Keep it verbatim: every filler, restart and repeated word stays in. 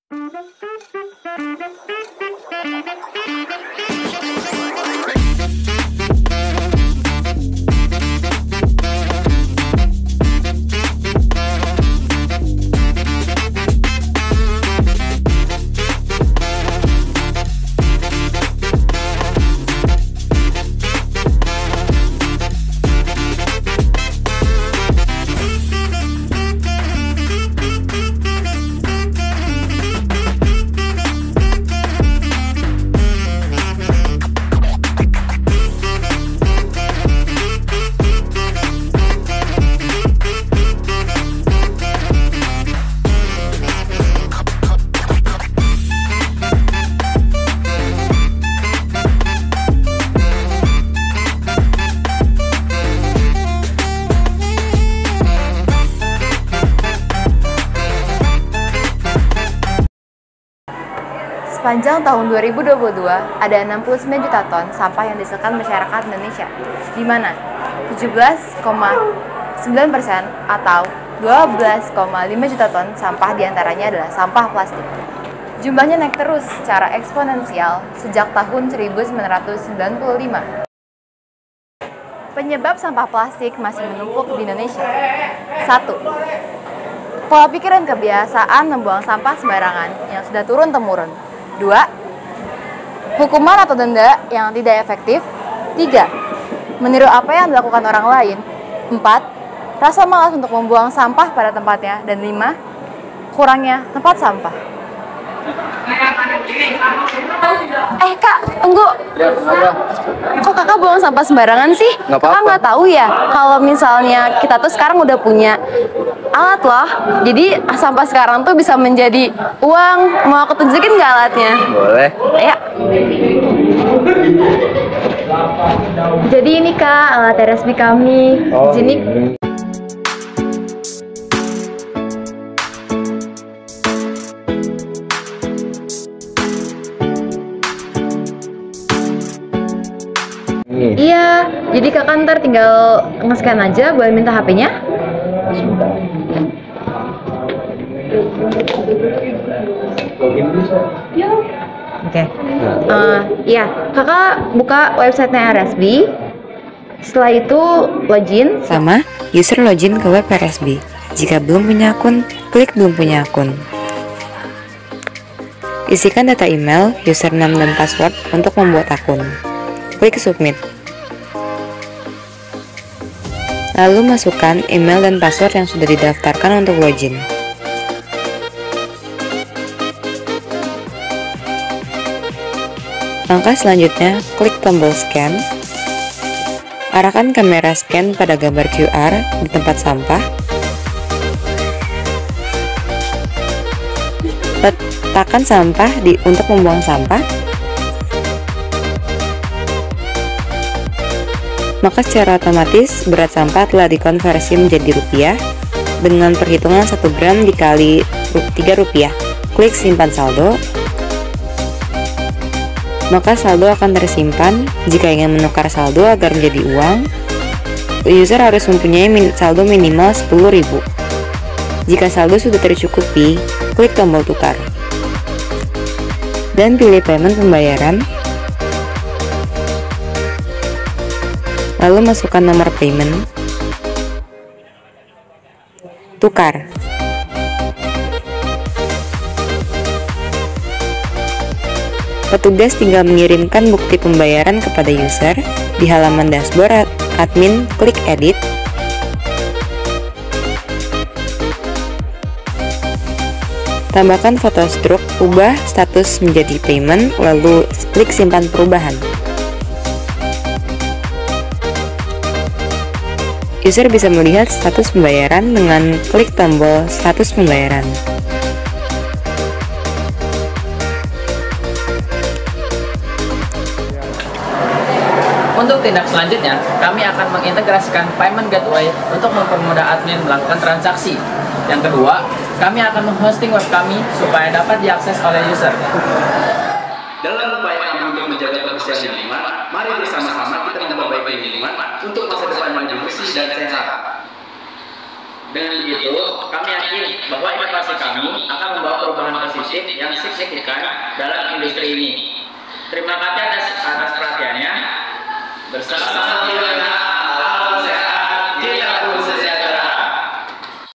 Sepanjang tahun dua ribu dua puluh dua, ada enam puluh sembilan juta ton sampah yang dihasilkan masyarakat Indonesia, di mana tujuh belas koma sembilan persen atau dua belas koma lima juta ton sampah diantaranya adalah sampah plastik. Jumlahnya naik terus secara eksponensial sejak tahun seribu sembilan ratus sembilan puluh lima. Penyebab sampah plastik masih menumpuk di Indonesia. Satu. Pola pikir dan kebiasaan membuang sampah sembarangan yang sudah turun-temurun. Dua, hukuman atau denda yang tidak efektif. Tiga, meniru apa yang dilakukan orang lain. Empat, rasa malas untuk membuang sampah pada tempatnya. Dan lima, kurangnya tempat sampah. Eh kak, tunggu. Kok kakak buang sampah sembarangan sih? Nggak apa-apa. Kakak nggak tahu ya kalau misalnya kita tuh sekarang udah punya alat loh. Jadi sampah sekarang tuh bisa menjadi uang. Mau aku tunjukin nggak alatnya? Boleh. Ayo. Jadi ini kak alat resmi kami. Oh, Jadi ini. Iya, jadi kakak ntar tinggal nge-scan aja, boleh minta H P-nya? Sebentar. Oke. Uh, iya, kakak buka websitenya R S B. Setelah itu login. Sama, user login ke web R S B. Jika belum punya akun, klik belum punya akun. Isikan data email, username, dan password untuk membuat akun. Klik submit. Lalu masukkan email dan password yang sudah didaftarkan untuk login. Langkah selanjutnya, klik tombol scan. Arahkan kamera scan pada gambar Q R di tempat sampah. Letakkan sampah di untuk membuang sampah. Maka secara otomatis berat sampah telah dikonversi menjadi rupiah dengan perhitungan satu gram dikali tiga rupiah. Klik simpan saldo. Maka saldo akan tersimpan. Jika ingin menukar saldo agar menjadi uang, user harus mempunyai min saldo minimal sepuluh ribu. Jika saldo sudah tercukupi, klik tombol tukar dan pilih payment pembayaran. Lalu masukkan nomor payment. Tukar. Petugas tinggal mengirimkan bukti pembayaran kepada user. Di halaman dashboard admin, klik edit. Tambahkan foto struk, ubah status menjadi payment, lalu klik simpan perubahan. User bisa melihat status pembayaran dengan klik tombol status pembayaran. Untuk tindak selanjutnya, kami akan mengintegrasikan payment gateway untuk mempermudah admin melakukan transaksi. Yang kedua, kami akan menghosting web kami supaya dapat diakses oleh user. Dalam upaya kami untuk menjaga kebersihan lingkungan, mari bersama-sama kita memperbaiki lingkungan untuk masa depan yang bersih dan sehat. Dengan begitu, kami yakin bahwa inovasi kami akan membawa perubahan positif yang signifikan dalam industri ini. Terima kasih atas, atas